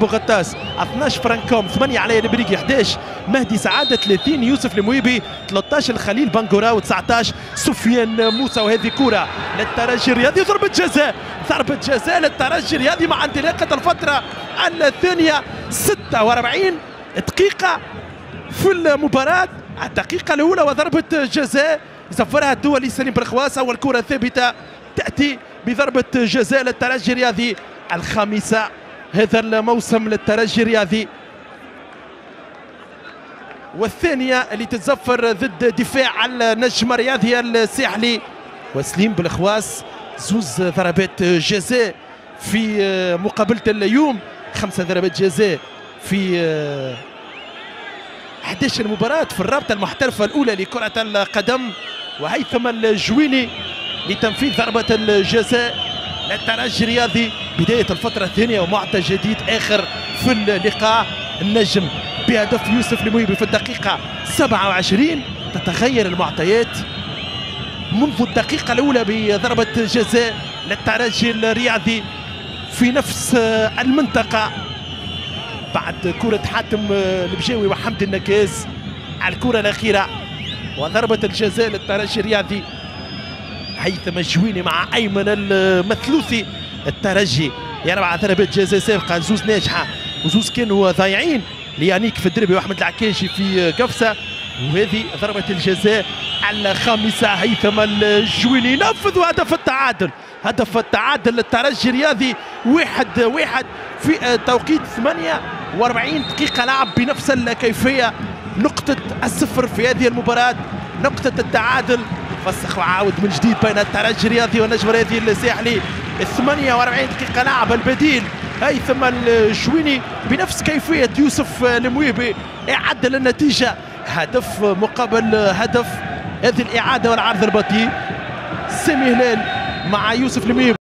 بوغتاس 12 فرانكوم 8 علي البريكي 11 مهدي سعاده 30 يوسف المويبي 13 خليل بنغورا و19 سفيان موسى. وهذه كره للترجي الرياضي ضربه جزاء للترجي الرياضي مع انطلاقه الفتره الثانيه 46 دقيقه في المباراه. الدقيقه الاولى وضربه جزاء يصفرها الدولي سليم برخواس. اول كره ثابته تاتي بضربه جزاء للترجي الرياضي الخامسه هذا الموسم للترجي الرياضي، والثانيه اللي تتزفر ضد دفاع النجم الرياضي الساحلي. وسليم بالخواس زوز ضربات جزاء في مقابله اليوم، 5 ضربات جزاء في 11 مباراة في الرابطة المحترفة الأولى لكرة القدم. وهيثم الجويني لتنفيذ ضربة الجزاء للترجي الرياضي. بداية الفترة الثانية ومعطى جديد آخر في اللقاء. النجم بهدف يوسف المويبي في الدقيقة 27. تتغير المعطيات منذ الدقيقة الأولى بضربة جزاء للترجي الرياضي في نفس المنطقة بعد كرة حاتم البجاوي وحمد النكاز على الكرة الأخيرة. وضربة الجزاء للترجي الرياضي هيثم الجويني مع أيمن المثلوثي. الترجي يربع ضربات جزاء سابقة، زوز ناجحة وزوز كانوا ضايعين ليانيك في الدربي واحمد العكاشي في قفصة. وهذه ضربة الجزاء الخامسة. هيثم الجويني ينفذ هدف التعادل للترجي الرياضي 1-1 في توقيت 48 دقيقة لعب بنفس الكيفية. نقطة الصفر في هذه المباراة، نقطة التعادل. فسخ وعاود من جديد بين الترجي الرياضي والنجم الرياضي الساحلي. 48 دقيقة لعب البديل هيثم الجويني بنفس كيفية يوسف المويبي. يعدل النتيجة هدف مقابل هدف. هذه الإعادة والعرض البطيء. سامي هلال مع يوسف المويبي.